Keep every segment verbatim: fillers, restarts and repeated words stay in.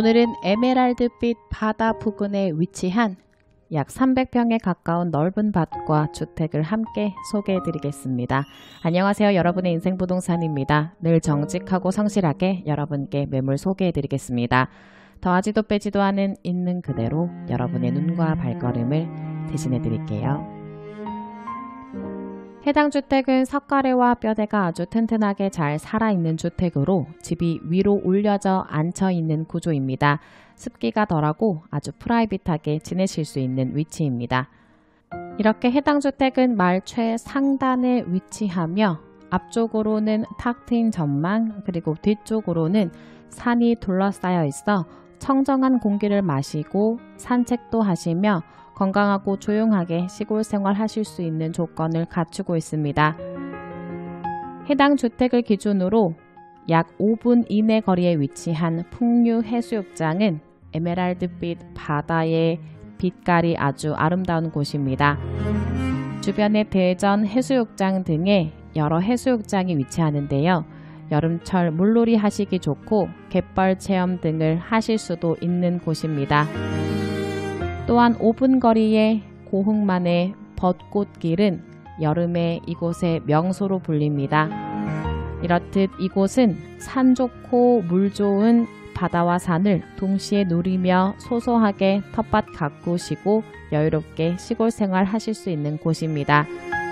오늘은 에메랄드빛 바다 부근에 위치한 약 삼백 평에 가까운 넓은 밭과 주택을 함께 소개해 드리겠습니다. 안녕하세요. 여러분의 인생부동산입니다. 늘 정직하고 성실하게 여러분께 매물 소개해 드리겠습니다. 더하지도 빼지도 않은 있는 그대로 여러분의 눈과 발걸음을 대신해 드릴게요. 해당 주택은 석가래와 뼈대가 아주 튼튼하게 잘 살아있는 주택으로 집이 위로 올려져 앉혀있는 구조입니다. 습기가 덜하고 아주 프라이빗하게 지내실 수 있는 위치입니다. 이렇게 해당 주택은 말 최상단에 위치하며 앞쪽으로는 탁 트인 전망, 그리고 뒤쪽으로는 산이 둘러싸여 있어 청정한 공기를 마시고 산책도 하시며 건강하고 조용하게 시골 생활하실 수 있는 조건을 갖추고 있습니다. 해당 주택을 기준으로 약 오 분 이내 거리에 위치한 풍류 해수욕장은 에메랄드빛 바다의 빛깔이 아주 아름다운 곳입니다. 주변에 대전 해수욕장 등의 여러 해수욕장이 위치하는데요. 여름철 물놀이 하시기 좋고 갯벌 체험 등을 하실 수도 있는 곳입니다. 또한 오 분 거리의 고흥만의 벚꽃길은 여름에 이곳의 명소로 불립니다. 이렇듯 이곳은 산 좋고 물 좋은 바다와 산을 동시에 누리며 소소하게 텃밭 가꾸시고 여유롭게 시골 생활 하실 수 있는 곳입니다.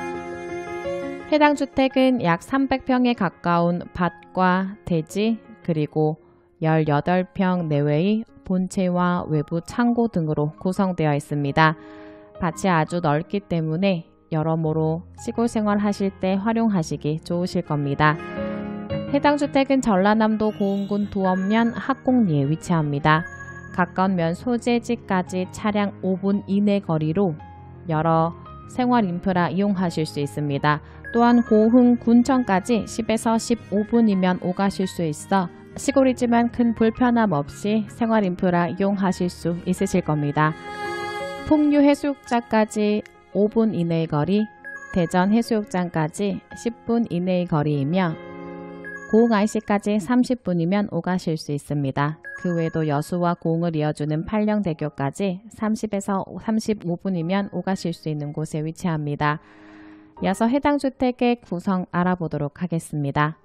해당 주택은 약 삼백 평에 가까운 밭과 대지, 그리고 십팔 평 내외의 본체와 외부 창고 등으로 구성되어 있습니다. 밭이 아주 넓기 때문에 여러모로 시골 생활 하실 때 활용하시기 좋으실 겁니다. 해당 주택은 전라남도 고흥군 두엄면 학곡리에 위치합니다. 가까운 면 소재지까지 차량 오 분 이내 거리로 여러 생활 인프라 이용하실 수 있습니다. 또한 고흥 군청까지 십에서 십오 분이면 오가실 수 있어 시골이지만 큰 불편함 없이 생활 인프라 이용하실 수 있으실 겁니다. 풍류 해수욕장까지 오 분 이내의 거리, 대전 해수욕장까지 십 분 이내의 거리이며 고흥 아이씨까지 삼십 분이면 오가실 수 있습니다. 그 외에도 여수와 고흥을 이어주는 팔령대교까지 삼십에서 삼십오 분이면 오가실 수 있는 곳에 위치합니다. 이어서 해당 주택의 구성 알아보도록 하겠습니다.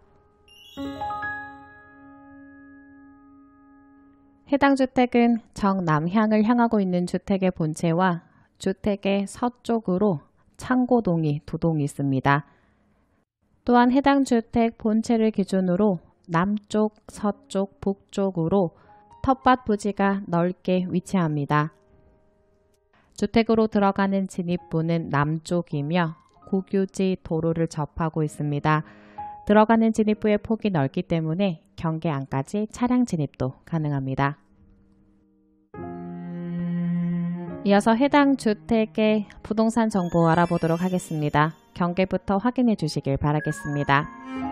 해당 주택은 정남향을 향하고 있는 주택의 본체와 주택의 서쪽으로 창고동이 두 동이 있습니다. 또한 해당 주택 본체를 기준으로 남쪽, 서쪽, 북쪽으로 텃밭 부지가 넓게 위치합니다. 주택으로 들어가는 진입부는 남쪽이며 국유지 도로를 접하고 있습니다. 들어가는 진입부의 폭이 넓기 때문에 경계 안까지 차량 진입도 가능합니다. 이어서 해당 주택의 부동산 정보 알아보도록 하겠습니다. 경계부터 확인해 주시길 바라겠습니다.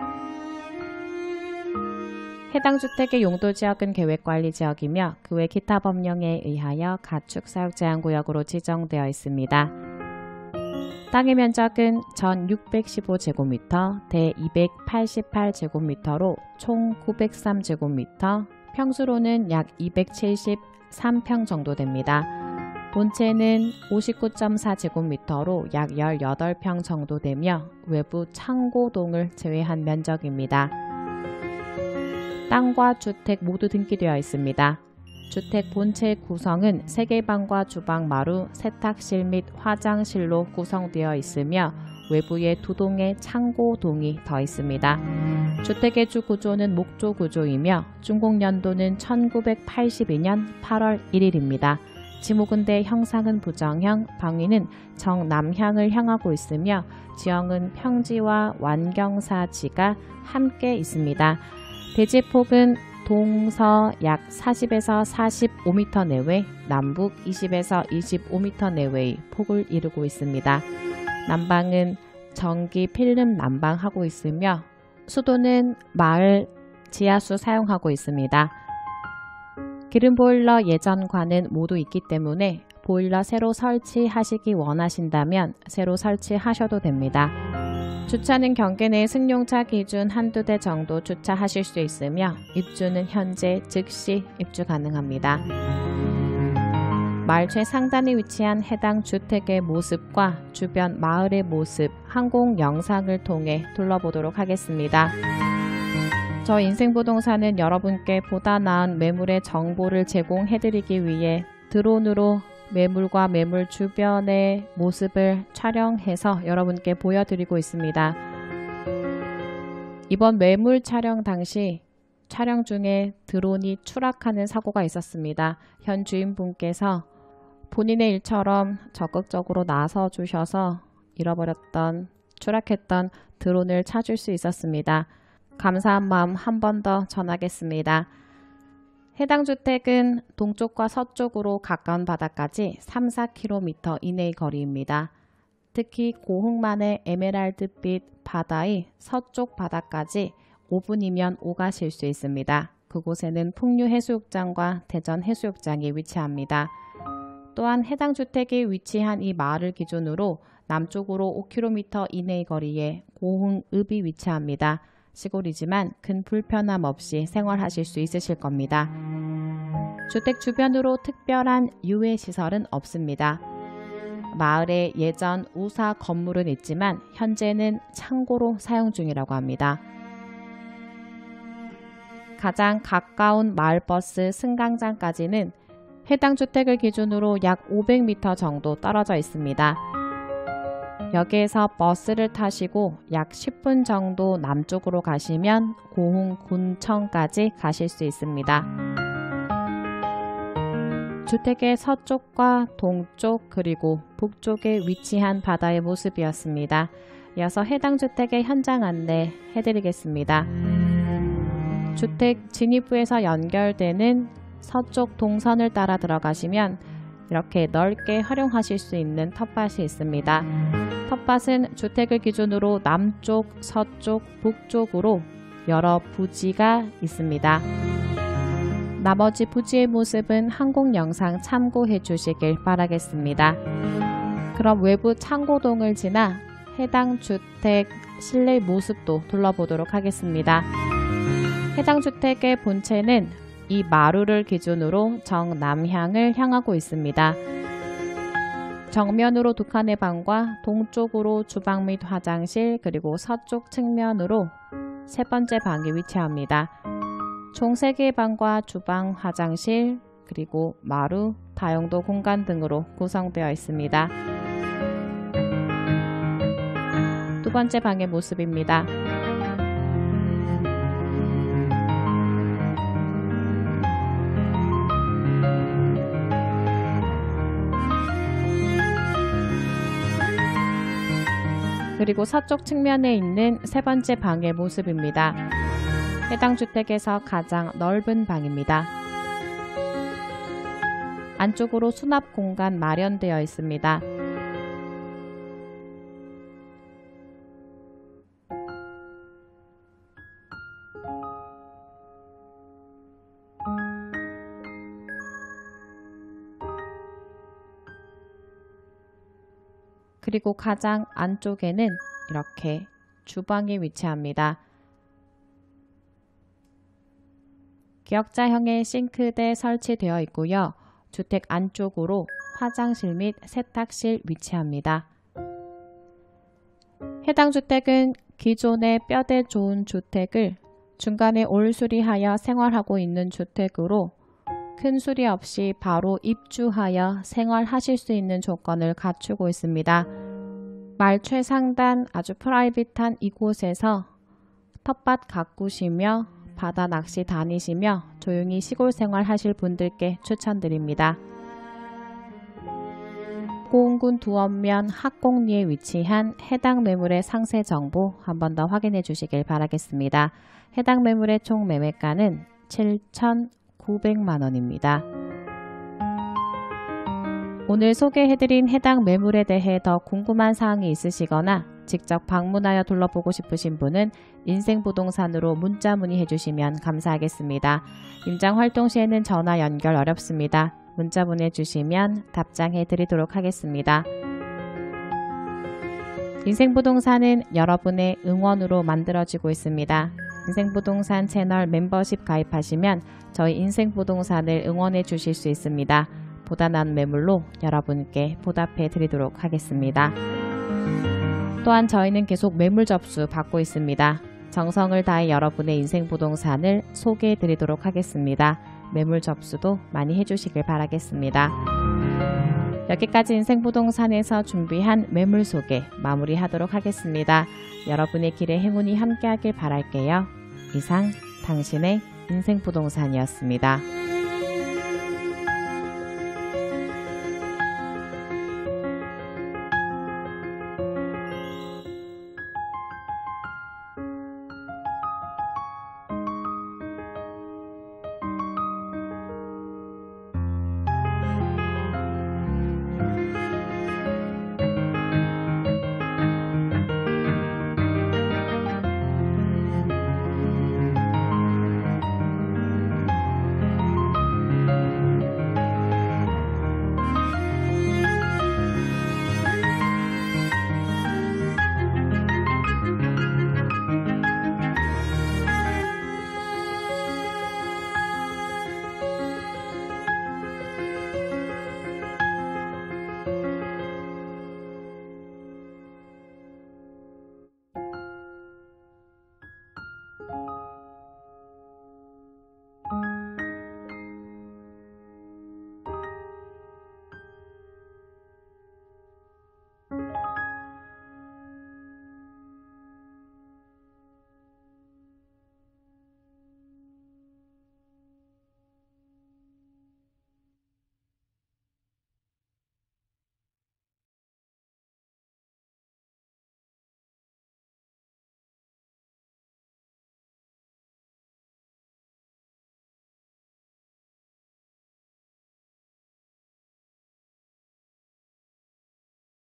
해당 주택의 용도지역은 계획관리지역이며 그 외 기타 법령에 의하여 가축사육제한구역으로 지정되어 있습니다. 땅의 면적은 전 육백십오 제곱미터, 대 이백팔십팔 제곱미터로 총 구백삼 제곱미터, 평수로는 약 이백칠십삼 평 정도 됩니다. 본체는 오십구 점 사 제곱미터로 약 십팔 평 정도 되며 외부 창고동을 제외한 면적입니다. 땅과 주택 모두 등기되어 있습니다. 주택 본체 구성은 세 개 방과 주방, 마루, 세탁실 및 화장실로 구성되어 있으며 외부에 두 동의 창고동이 더 있습니다. 주택의 주 구조는 목조 구조이며 준공연도는 천구백팔십이 년 팔월 일일입니다. 지목은대 형상은 부정형, 방위는 정남향을 향하고 있으며 지형은 평지와 완경사지가 함께 있습니다. 대지폭은 동서 약 사십에서 사십오 미터 내외, 남북 이십에서 이십오 미터 내외의 폭을 이루고 있습니다. 난방은 전기 필름 난방하고 있으며 수도는 마을 지하수 사용하고 있습니다. 기름 보일러 예전과는 모두 있기 때문에 보일러 새로 설치하시기 원하신다면 새로 설치하셔도 됩니다. 주차는 경계 내 승용차 기준 한두 대 정도 주차하실 수 있으며 입주는 현재 즉시 입주 가능합니다. 마을 최상단에 위치한 해당 주택의 모습과 주변 마을의 모습, 항공 영상을 통해 둘러보도록 하겠습니다. 저 인생부동산은 여러분께 보다 나은 매물의 정보를 제공해드리기 위해 드론으로 매물과 매물 주변의 모습을 촬영해서 여러분께 보여드리고 있습니다. 이번 매물 촬영 당시 촬영 중에 드론이 추락하는 사고가 있었습니다. 현 주인분께서 본인의 일처럼 적극적으로 나서 주셔서 잃어버렸던, 추락했던 드론을 찾을 수 있었습니다. 감사한 마음 한 번 더 전하겠습니다. 해당 주택은 동쪽과 서쪽으로 가까운 바다까지 삼, 사 킬로미터 이내의 거리입니다. 특히 고흥만의 에메랄드빛 바다의 서쪽 바다까지 오 분이면 오가실 수 있습니다. 그곳에는 풍류해수욕장과 대전해수욕장이 위치합니다. 또한 해당 주택이 위치한 이 마을을 기준으로 남쪽으로 오 킬로미터 이내의 거리에 고흥읍이 위치합니다. 시골이지만 큰 불편함 없이 생활하실 수 있으실 겁니다. 주택 주변으로 특별한 유해시설은 없습니다. 마을에 예전 우사 건물은 있지만 현재는 창고로 사용 중이라고 합니다. 가장 가까운 마을버스 승강장까지는 해당 주택을 기준으로 약 오백 미터 정도 떨어져 있습니다. 여기에서 버스를 타시고 약 십 분 정도 남쪽으로 가시면 고흥군청까지 가실 수 있습니다. 주택의 서쪽과 동쪽 그리고 북쪽에 위치한 바다의 모습이었습니다. 이어서 해당 주택의 현장 안내 해드리겠습니다. 주택 진입부에서 연결되는 서쪽 동선을 따라 들어가시면 이렇게 넓게 활용하실 수 있는 텃밭이 있습니다. 텃밭은 주택을 기준으로 남쪽, 서쪽, 북쪽으로 여러 부지가 있습니다. 나머지 부지의 모습은 항공 영상 참고해 주시길 바라겠습니다. 그럼 외부 창고동을 지나 해당 주택 실내 모습도 둘러보도록 하겠습니다. 해당 주택의 본체는 이 마루를 기준으로 정남향을 향하고 있습니다. 정면으로 두 칸의 방과 동쪽으로 주방 및 화장실 그리고 서쪽 측면으로 세 번째 방이 위치합니다. 총 세 개의 방과 주방, 화장실 그리고 마루, 다용도 공간 등으로 구성되어 있습니다. 두 번째 방의 모습입니다. 그리고 서쪽 측면에 있는 세 번째 방의 모습입니다. 해당 주택에서 가장 넓은 방입니다. 안쪽으로 수납 공간 마련되어 있습니다. 그리고 가장 안쪽에는 이렇게 주방이 위치합니다. 기역자형의 싱크대 설치되어 있고요. 주택 안쪽으로 화장실 및 세탁실 위치합니다. 해당 주택은 기존의 뼈대 좋은 주택을 중간에 올수리하여 생활하고 있는 주택으로 큰 수리 없이 바로 입주하여 생활하실 수 있는 조건을 갖추고 있습니다. 마을 최상단 아주 프라이빗한 이곳에서 텃밭 가꾸시며 바다 낚시 다니시며 조용히 시골 생활 하실 분들께 추천드립니다. 고흥군 두원면 학곡리에 위치한 해당 매물의 상세 정보 한 번 더 확인해 주시길 바라겠습니다. 해당 매물의 총 매매가는 칠천구백만 원입니다. 오늘 소개해드린 해당 매물에 대해 더 궁금한 사항이 있으시거나 직접 방문하여 둘러보고 싶으신 분은 인생부동산으로 문자 문의해 주시면 감사하겠습니다. 임장 활동 시에는 전화 연결 어렵습니다. 문자 보내주시면 답장해 드리도록 하겠습니다. 인생부동산은 여러분의 응원으로 만들어지고 있습니다. 인생부동산 채널 멤버십 가입하시면 저희 인생부동산을 응원해 주실 수 있습니다. 보다 나은 매물로 여러분께 보답해 드리도록 하겠습니다. 또한 저희는 계속 매물 접수 받고 있습니다. 정성을 다해 여러분의 인생부동산을 소개해 드리도록 하겠습니다. 매물 접수도 많이 해주시길 바라겠습니다. 여기까지 인생부동산에서 준비한 매물 소개 마무리하도록 하겠습니다. 여러분의 길에 행운이 함께하길 바랄게요. 이상 당신의 인생부동산이었습니다.